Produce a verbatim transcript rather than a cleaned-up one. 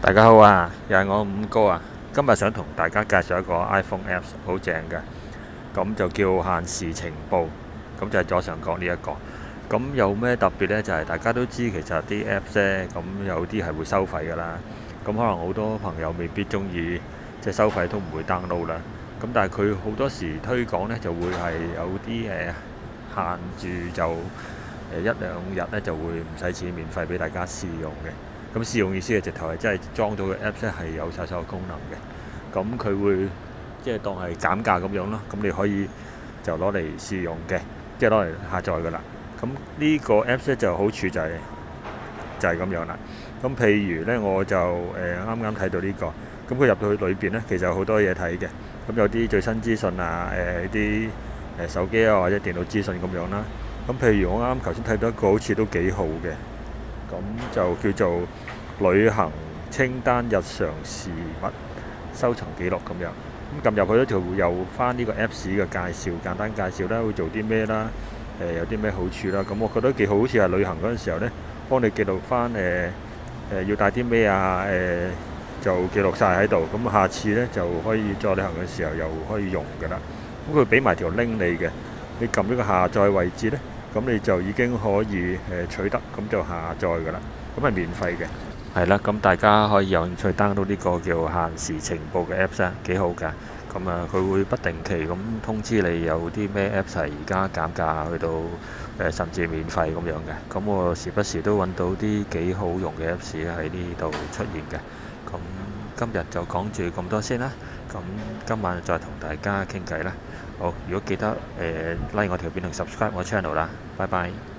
大家好啊，又係我五哥啊。今日想同大家介紹一個 iPhone Apps，好正嘅。咁就叫限時情報，咁就係左上角呢一個。咁有咩特別呢？就係大家都知其實啲 Apps 呢，咁有啲係會收費㗎啦。咁可能好多朋友未必中意，即係收費都唔會 download 啦。咁但係佢好多時推廣呢，就會係有啲誒限住就誒一兩日呢，就會唔使錢免費俾大家試用嘅。咁試用意思係直頭係真係裝到個 Apps 咧係有晒所有功能嘅，咁佢會即係當係減價咁樣咯。咁你可以就攞嚟試用嘅，即係攞嚟下載噶啦。咁呢個 Apps 咧就好處就係、就係、咁樣啦。咁譬如咧，我就誒啱啱睇到呢、呢個，咁佢入到去裏邊咧，其實有好多嘢睇嘅。咁有啲最新資訊啊，誒啲誒手機啊或者電腦資訊咁樣啦。咁譬如我啱啱頭先睇到一個好似都幾好嘅。咁就叫做旅行清單日常事物收藏記錄咁樣。咁撳入去咧就會有翻呢個 Apps 嘅介紹，簡單介紹啦，會做啲咩啦，誒、呃、有啲咩好處啦。咁我覺得幾好，好似係旅行嗰陣時候呢，幫你記錄翻誒誒要帶啲咩啊，誒、呃、就記錄晒喺度。咁下次呢，就可以再旅行嘅時候又可以用㗎啦。咁佢俾埋條 link 你嘅，你撳呢個下載位置呢。咁你就已經可以誒取得，咁就下載㗎啦。咁係免費嘅。係啦，咁大家可以有興趣 download 呢個叫限時情報嘅 Apps 啊，幾好㗎。咁啊，佢會不定期咁通知你有啲咩 Apps 係而家減價去到誒甚至免費咁樣嘅。咁我時不時都揾到啲幾好用嘅 Apps 喺呢度出現嘅。咁今日就講住咁多先啦。咁今晚再同大家傾偈啦。好，如果記得誒 like 我條片同 subscribe 我 channel 啦，拜拜。